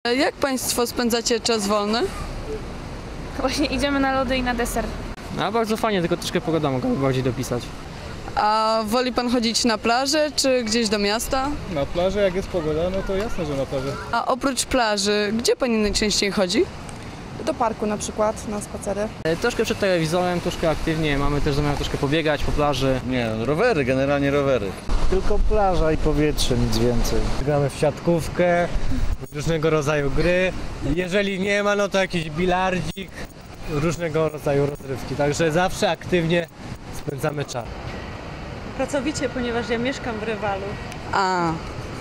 Jak Państwo spędzacie czas wolny? Właśnie idziemy na lody i na deser. A bardzo fajnie, tylko troszkę pogoda mogłaby bardziej dopisać. A woli Pan chodzić na plażę czy gdzieś do miasta? Na plaży, jak jest pogoda, no to jasne, że na plaży. A oprócz plaży, gdzie Pani najczęściej chodzi? Do parku na przykład, na spacery. Troszkę przed telewizorem, troszkę aktywnie, mamy też zamiar troszkę pobiegać po plaży. Nie, rowery, generalnie rowery. Tylko plaża i powietrze, nic więcej. Gramy w siatkówkę, różnego rodzaju gry. Jeżeli nie ma, no to jakiś bilardzik, różnego rodzaju rozrywki. Także zawsze aktywnie spędzamy czas. Pracowicie, ponieważ ja mieszkam w Rewalu. A,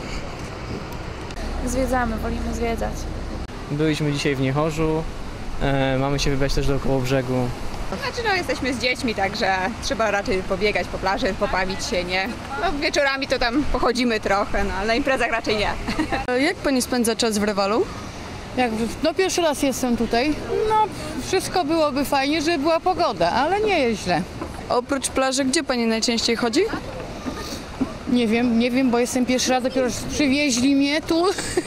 Zwiedzamy, wolimy zwiedzać. Byliśmy dzisiaj w Niechorzu, mamy się wybrać też do Kołobrzegu. Znaczy no jesteśmy z dziećmi, także trzeba raczej pobiegać po plaży, pobawić się, nie? No wieczorami to tam pochodzimy trochę, no ale na imprezach raczej nie. jak Pani spędza czas w Rewalu? No pierwszy raz jestem tutaj. No wszystko byłoby fajnie, żeby była pogoda, ale nie jest źle. Oprócz plaży, gdzie Pani najczęściej chodzi? Nie wiem, bo jestem pierwszy raz, dopiero przywieźli mnie tu.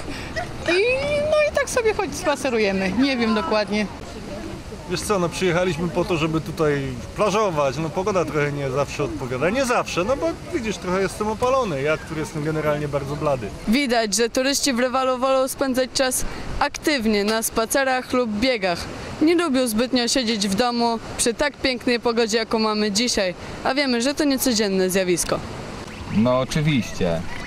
I tak sobie spacerujemy. Nie wiem dokładnie. Wiesz co, no przyjechaliśmy po to, żeby tutaj plażować, no pogoda trochę nie zawsze odpowiada. Nie zawsze, no bo widzisz, trochę jestem opalony, ja, który jestem generalnie bardzo blady. Widać, że turyści w Rewalu wolą spędzać czas aktywnie na spacerach lub biegach. Nie lubią zbytnio siedzieć w domu przy tak pięknej pogodzie, jaką mamy dzisiaj, a wiemy, że to niecodzienne zjawisko. No oczywiście.